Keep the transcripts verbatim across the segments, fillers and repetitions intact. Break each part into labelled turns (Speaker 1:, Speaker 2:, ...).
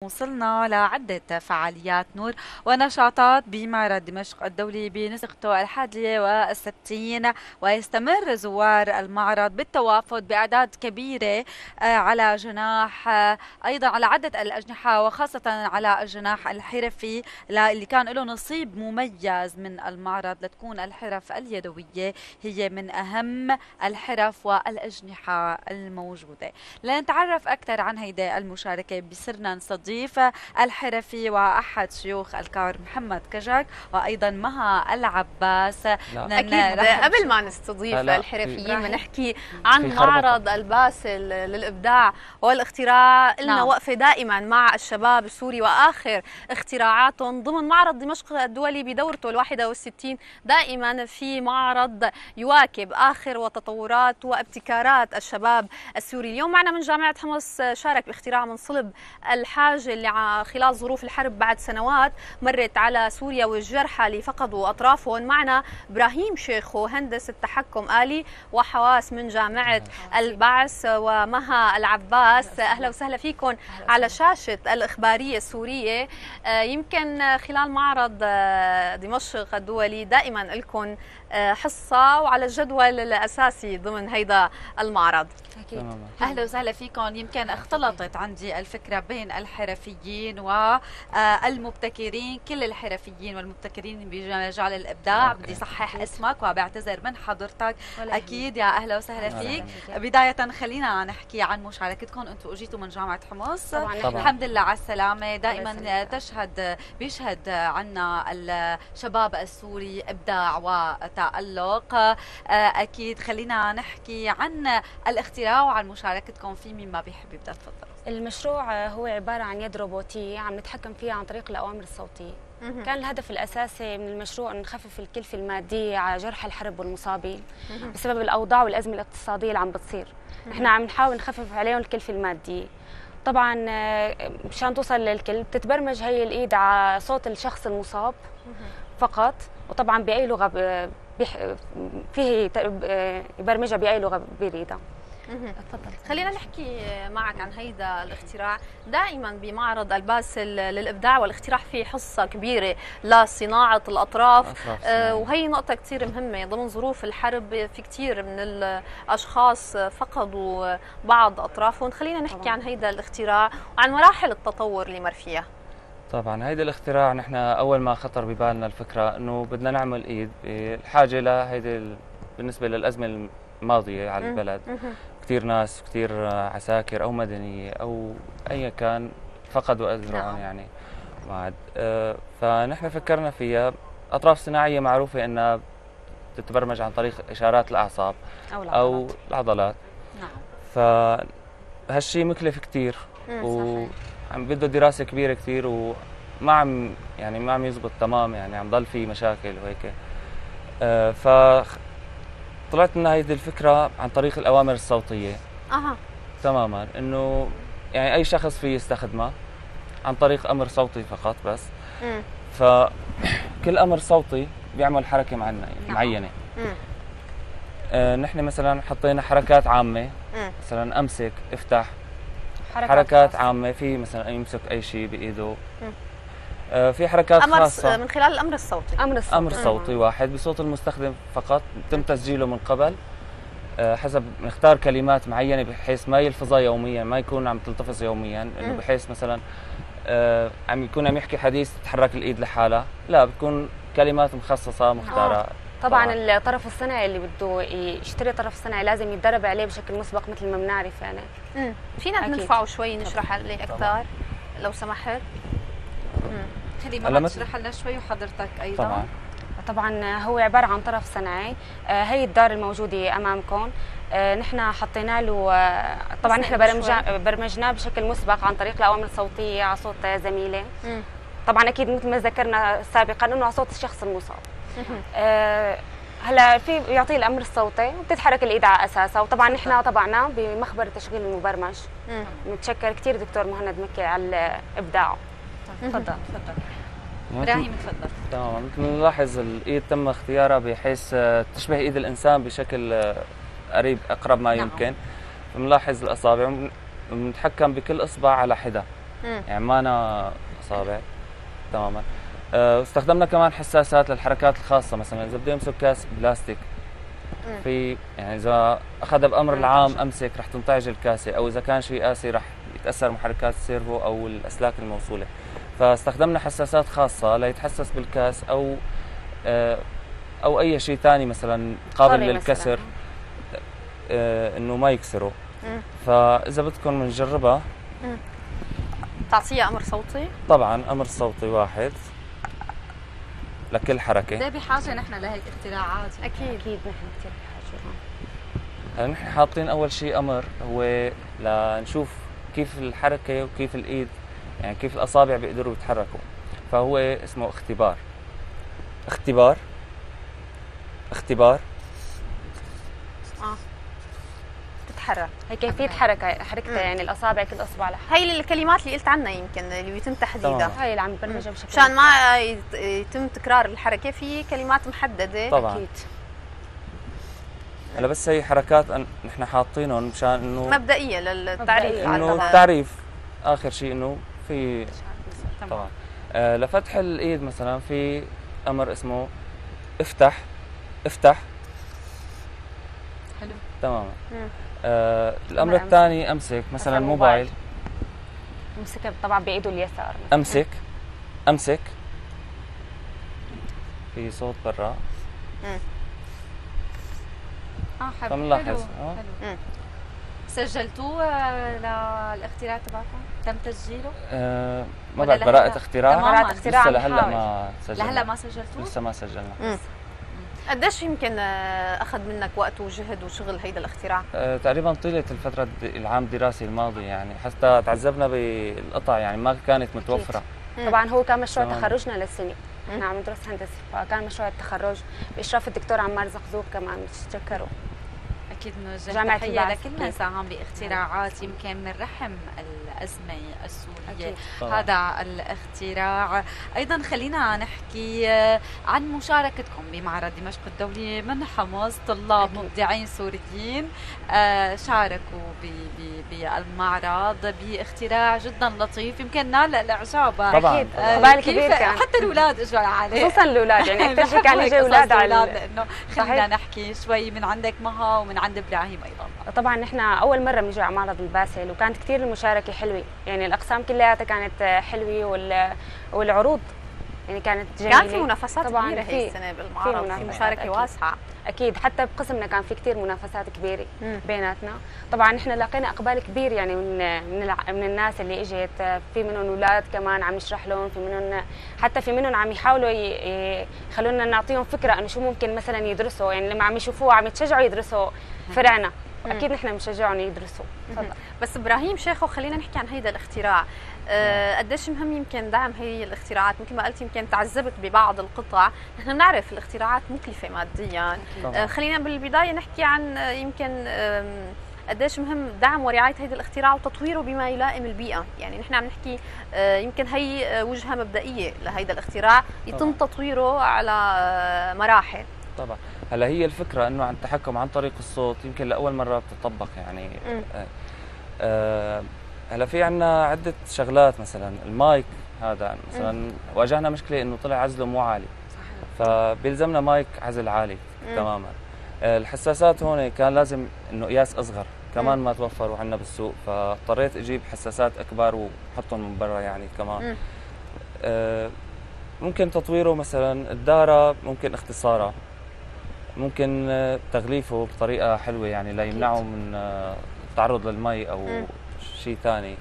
Speaker 1: وصلنا لعدة فعاليات نور ونشاطات بمعرض دمشق الدولي بنسخته الحادية والستين، ويستمر زوار المعرض بالتوافد بأعداد كبيرة آه، على جناح آه، أيضا على عدة الأجنحة، وخاصة على الجناح الحرفي اللي كان له نصيب مميز من المعرض، لتكون الحرف اليدوية هي من أهم الحرف والأجنحة الموجودة. لنتعرف أكثر عن هيدا المشاركة بصرنا نستضيف الحرفي وأحد شيوخ الكار محمد كجك، وأيضا مها العباس.
Speaker 2: أكيد قبل ما نستضيف الحرفيين بنحكي عن معرض الباسل للإبداع والاختراع. لنا نعم. وقفة دائما مع الشباب السوري وآخر اختراعاتهم ضمن معرض دمشق الدولي بدورته الواحدة والستين. دائما في معرض يواكب آخر وتطورات وابتكارات الشباب السوري. اليوم معنا من جامعة حمص شارك باختراع من صلب الحاجة اللي خلال ظروف الحرب بعد سنوات مرت على سوريا والجرحى اللي فقدوا أطرافهم. معنا إبراهيم شيخو هندسة تحكم آلي وحواس من جامعة البعث، ومها العباس. أهلا وسهلا فيكم على شاشة الإخبارية السورية. يمكن خلال معرض دمشق الدولي دائما لكم حصة وعلى الجدول الأساسي ضمن هيدا المعرض.
Speaker 1: أكيد. أهلا وسهلا فيكم. يمكن اختلطت عندي الفكرة بين الحرفيين والمبتكرين، كل الحرفيين والمبتكرين بمجال الإبداع. بدي صحح اسمك وبعتذر من حضرتك. أكيد يا أهلا وسهلا فيك. بداية خلينا نحكي عن مشاركتكم. أنتم أجيتوا من جامعة حمص. طبعاً. الحمد لله على السلامة. دائما تشهد بيشهد عنا الشباب السوري إبداع وتألق. أكيد خلينا نحكي عن الاختراع وعن مشاركتكم فيه. مين ما بيحب يبدأ؟ تفضل.
Speaker 3: المشروع هو عبارة عن يد روبوتية عم نتحكم فيها عن طريق الأوامر الصوتية. كان الهدف الأساسي من المشروع أن نخفف الكلفة المادية على جرحى الحرب والمصابين بسبب الأوضاع والأزمة الاقتصادية اللي عم بتصير. نحن عم نحاول نخفف عليهم الكلفة المادية. طبعا مشان توصل للكل بتتبرمج هي الإيد على صوت الشخص المصاب فقط، وطبعا بأي لغة فيه يبرمجها بأي لغة بيريدها.
Speaker 2: تفضل. خلينا نحكي معك عن هيدا الاختراع. دائما بمعرض الباسل للإبداع والاختراع في حصة كبيرة لصناعة الأطراف، آه وهي نقطة كثير مهمة. ضمن ظروف الحرب في كثير من الأشخاص فقدوا بعض أطرافهم. خلينا نحكي طبعا عن هيدا الاختراع وعن مراحل التطور اللي مر فيها.
Speaker 4: طبعا هيدا الاختراع نحن أول ما خطر ببالنا الفكرة إنه بدنا نعمل إيد الحاجة لهيدا بالنسبة للأزمة الماضية على البلد. كثير ناس كثير عساكر أو مدنية أو أي كان فقدوا أذرعهم يعني بعد. آه فنحن فكرنا فيها. أطراف صناعية معروفة أنها تتبرمج عن طريق إشارات الأعصاب أو العضلات, أو العضلات. نعم. فهالشيء مكلف كثير وعم بده دراسة كبيرة كثير وما عم يعني ما عم يزبط تمام، يعني عم ضل في مشاكل وهيك. آه ف طلعت لنا هيدي الفكرة عن طريق الأوامر الصوتية. أها. تماما، إنه يعني أي شخص فيه يستخدمها عن طريق أمر صوتي فقط بس. امم فكل أمر صوتي بيعمل حركة معينة معينة. امم آه نحن مثلا حطينا حركات عامة. مم. مثلا أمسك، افتح. حركات, حركات عامة، في مثلا يمسك أي شيء بإيده. مم. آه في حركات
Speaker 2: أمر
Speaker 4: خاصة
Speaker 2: من خلال الأمر الصوتي.
Speaker 3: أمر الصوتي,
Speaker 4: أمر صوتي واحد بصوت المستخدم فقط، تم تسجيله من قبل. آه حسب نختار كلمات معينة بحيث ما يلفظها يوميا، ما يكون عم تلتفظ يوميا، إنه بحيث مثلا آه عم يكون عم يحكي حديث تتحرك الإيد لحالها، لا بتكون كلمات مخصصة مختارة.
Speaker 3: آه. طبعا, طبعا الطرف الصناعي اللي بده يشتري طرف صناعي لازم يتدرب عليه بشكل مسبق مثل ما بنعرف يعني.
Speaker 2: امم فينا ندفعه شوي نشرح عليه أكثر لو سمحت.
Speaker 1: امم خلي ما تشرح لنا شوي وحضرتك أيضا.
Speaker 3: طبعا طبعا هو عبارة عن طرف صناعي. آه هي الدار الموجودة أمامكم. آه نحن حطينا له آه طبعا نحن برمجناه بشكل مسبق عن طريق الأوامر الصوتية على صوت زميلة. مم. طبعا أكيد مثل ما ذكرنا سابقا إنه على صوت الشخص المصاب. آه هلا في يعطيه الأمر الصوتي وبتتحرك الإيد على أساسها. وطبعا نحن طبعنا بمخبر التشغيل المبرمج. متشكر كثير دكتور مهند مكي على إبداعه.
Speaker 1: تفضل تفضل ابراهيم تفضل.
Speaker 4: تمام. مثل ما نلاحظ الايد تم اختيارها بحيث تشبه ايد الانسان بشكل قريب اقرب ما يمكن. بنلاحظ الاصابع بنتحكم بكل اصبع على حده. يعني ما أنا أصابع تماما. أه استخدمنا كمان حساسات للحركات الخاصة، مثلا إذا بده يمسك كاس بلاستيك في يعني إذا أخذ بأمر العام أمسك رح تنطعج الكاسة، أو إذا كان شيء قاسي رح يتأثر محركات السيرفو أو الأسلاك الموصولة. فاستخدمنا حساسات خاصة ليتحسس بالكاس أو أه أو أي شيء ثاني مثلا قابل للكسر أه إنه ما يكسره. فإذا بدكم نجربها
Speaker 2: تعطيها أمر صوتي؟
Speaker 4: طبعا أمر صوتي واحد لكل حركة.
Speaker 1: ده بحاجة نحن لهيك اختراعات.
Speaker 2: أكيد
Speaker 3: أكيد نحن كثير بحاجة.
Speaker 4: هلا نحن حاطين أول شيء أمر هو لنشوف كيف الحركة وكيف الإيد، يعني كيف الأصابع بيقدروا يتحركوا، فهو اسمه اختبار. اختبار اختبار
Speaker 2: اه تتحرك.
Speaker 3: هي كيفية حركة حركتها، يعني الأصابع كل أصبع لها.
Speaker 2: هي الكلمات اللي قلت عنها يمكن اللي بيتم تحديدها.
Speaker 3: هي اللي عم برمجها بشكل
Speaker 2: مشان ما يتم تكرار الحركة في كلمات محددة.
Speaker 4: طبعا
Speaker 3: أكيد.
Speaker 4: هلا بس هي حركات نحن حاطينهم مشان انه
Speaker 2: مبدئية للتعريف،
Speaker 4: انه التعريف. اخر شيء انه في طبعا آه لفتح الايد مثلا في امر اسمه افتح افتح.
Speaker 1: حلو
Speaker 4: تماما. آه الامر الثاني امسك مثلا موبايل،
Speaker 3: امسكها طبعا بايده اليسار مثلا.
Speaker 4: امسك امسك في صوت برا.
Speaker 1: اه حلو.
Speaker 4: فمنلاحظ
Speaker 1: حلو. حلو. سجلتوه للاختراع تبعكم؟ تم تسجيله؟
Speaker 4: آه ما بعد براءة اختراع.
Speaker 3: براءة اختراع
Speaker 4: لسه لهلا ما سجلنا.
Speaker 1: لهلا ما سجلتوه؟
Speaker 4: لسه ما سجلنا.
Speaker 2: قديش يمكن اخذ منك وقت وجهد وشغل هيدا الاختراع؟
Speaker 4: أه تقريبا طيله الفتره العام الدراسي الماضي، يعني حتى تعذبنا بالقطع، يعني ما كانت متوفره.
Speaker 3: طبعا هو كان مشروع طبعاً. تخرجنا للسنه، احنا عم ندرس هندسه، فكان مشروع التخرج باشراف الدكتور عمار زقزوق كمان، بتتذكروا.
Speaker 1: اكيد بنوجه تحيه لكل من ساهم باختراعات يمكن من رحم الازمه السوريه. أكيد. هذا الاختراع. ايضا خلينا نحكي عن مشاركتكم بمعرض دمشق الدولي من حمص. طلاب أكيد. مبدعين سوريين شاركوا بالمعرض باختراع جدا لطيف يمكن نال الاعجاب.
Speaker 4: طبعا
Speaker 3: اقبال كبير كان،
Speaker 1: حتى الاولاد اجوا عليه،
Speaker 3: خصوصا الاولاد، يعني اكثر شيء كان يجي اولاد على
Speaker 1: لانه خلينا نحكي شوي من عندك مها ومن عند ابراهيم ايضا.
Speaker 3: طبعا نحن اول مره بنجي على معرض الباسل، وكانت كثير المشاركه حلوه، يعني الاقسام كلياتها كانت حلوه والعروض يعني كانت جميله.
Speaker 2: كان في منافسات كبيره هي السنه بالمعرض، في مشاركه أكيد. واسعه اكيد، حتى بقسمنا كان في كثير منافسات كبيره مم. بيناتنا. طبعا نحن لقينا اقبال كبير يعني من من, الع... من الناس اللي اجت، في منهم اولاد كمان عم نشرح لهم، في منهم حتى في منهم عم يحاولوا ي... يخلونا نعطيهم فكره انه شو ممكن مثلا يدرسوا، يعني لما عم يشوفوه عم يتشجعوا يدرسوا فرعنا، اكيد نحن بنشجعهم يدرسوا. بس ابراهيم شيخو خلينا نحكي عن هيدا الاختراع. أه قديش مهم يمكن دعم هي الاختراعات؟ مثل ما قلت يمكن تعذبت ببعض القطع، نحن بنعرف الاختراعات مكلفه ماديا. أه خلينا بالبدايه نحكي عن يمكن قديش مهم دعم ورعايه هيدا الاختراع وتطويره بما يلائم البيئه، يعني نحن عم نحكي أه يمكن هي وجهه مبدئيه لهيدا الاختراع يتم تطويره على مراحل.
Speaker 4: طبعا هلا هي الفكره انه عن التحكم عن طريق الصوت يمكن لاول مره بتطبق، يعني آه آه هلا في عندنا عده شغلات، مثلا المايك هذا مثلا مم. واجهنا مشكله انه طلع عزله مو عالي، فبيلزمنا مايك عزل عالي مم. تماما. آه الحساسات هون كان لازم انه قياس اصغر كمان مم. ما توفروا عندنا بالسوق، فاضطريت اجيب حساسات اكبر واحطهم من برا يعني كمان. آه ممكن تطويره مثلا الدارة، ممكن اختصارها، ممكن تغليفه بطريقه حلوه يعني لا يمنعه من التعرض للمي او م. شيء ثاني.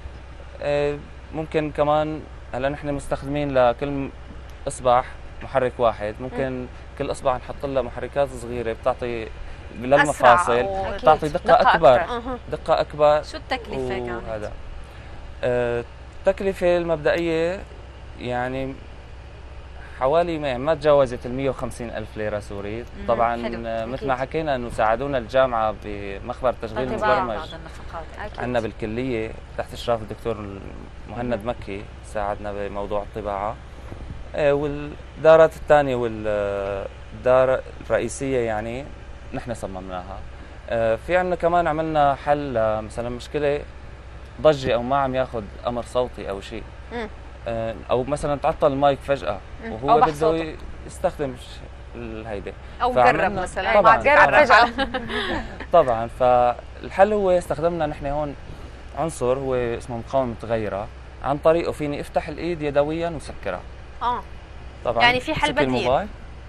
Speaker 4: ممكن كمان هلا نحن مستخدمين لكل اصبع محرك واحد، ممكن م. كل اصبع نحط لها محركات صغيره بتعطي للمفاصل بتعطي دقه, دقة اكبر أكبر. دقه اكبر.
Speaker 1: شو التكلفه كانت؟
Speaker 4: هذا التكلفه المبدئيه يعني حوالي ما, ما تجاوزت ال مئة وخمسين ألف ليرة سوري. طبعا مثل ما حكينا انه ساعدونا الجامعة بمخبر تشغيل مبرمج عندنا بالكلية تحت اشراف الدكتور مهند مكي، ساعدنا بموضوع الطباعة. والدارات الثانية والدار الرئيسية يعني نحن صممناها. في عندنا كمان عملنا حل مثلا مشكلة ضجه او ما عم ياخذ امر صوتي او شيء، او مثلا تعطل المايك فجاه وهو بده يستخدم هيدي
Speaker 2: او جرب مثلا
Speaker 4: طبعا
Speaker 2: جرب فجاه.
Speaker 4: طبعا فالحل هو استخدمنا نحن هون عنصر هو اسمه مقاومه متغيره، عن طريقه فيني افتح الايد يدويا وسكرها.
Speaker 2: اه
Speaker 4: طبعا
Speaker 2: يعني في حل بديل.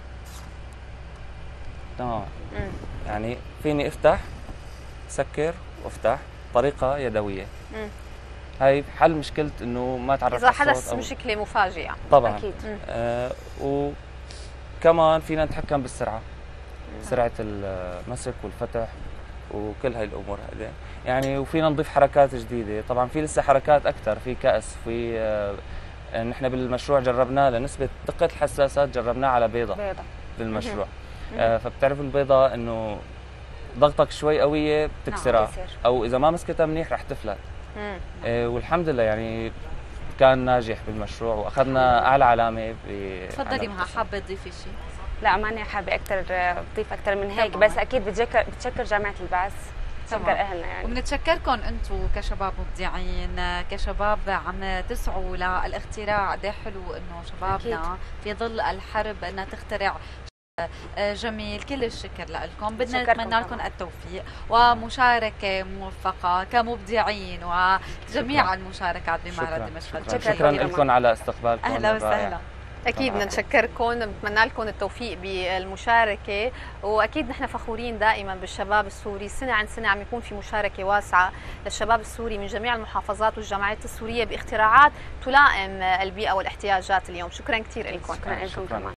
Speaker 4: تمام. يعني فيني افتح سكر وافتح طريقه يدويه. مم. هاي حل مشكله انه ما تعرف
Speaker 2: اذا حدث مشكله مفاجئه.
Speaker 4: طبعا اكيد. آه وكمان فينا نتحكم بالسرعه، سرعه المسك والفتح وكل هاي الامور هذه يعني. وفينا نضيف حركات جديده، طبعا في لسه حركات اكثر، في كأس، في آه نحن بالمشروع جربناه لنسبه دقه الحساسات جربناه على بيضه بيضه بالمشروع. آه فبتعرفوا البيضه انه ضغطك شوي قوية بتكسرها، أو إذا ما مسكتها منيح رح تفلت. آه والحمد لله يعني كان ناجح بالمشروع وأخذنا أعلى علامة.
Speaker 1: تفضلي مها، حابة تضيفي شيء؟
Speaker 3: لا ماني حابة أكثر أضيف أكثر من هيك، طبعا. بس أكيد بتشكر بتشكر جامعة البعث، بتشكر أهلنا يعني.
Speaker 1: وبنتشكركم أنتم كشباب مبدعين، كشباب عم تسعوا للاختراع. قد حلو إنه شبابنا أكيد. في ظل الحرب إنها تخترع جميل. كل الشكر لكم، بدنا نتمنى لكم التوفيق ومشاركة موفقة كمبدعين وجميع المشاركات بمعرض دمشق.
Speaker 4: شكرا, شكرا لكم على استقبالكم.
Speaker 1: أهلا وسهلا.
Speaker 2: أكيد بدنا نشكركم، بنتمنى لكم التوفيق بالمشاركة، وأكيد نحن فخورين دائما بالشباب السوري. سنة عن سنة عم يكون في مشاركة واسعة للشباب السوري من جميع المحافظات والجامعات السورية باختراعات تلائم البيئة والاحتياجات اليوم. شكرا كثير لكم.
Speaker 3: شكرا لكم.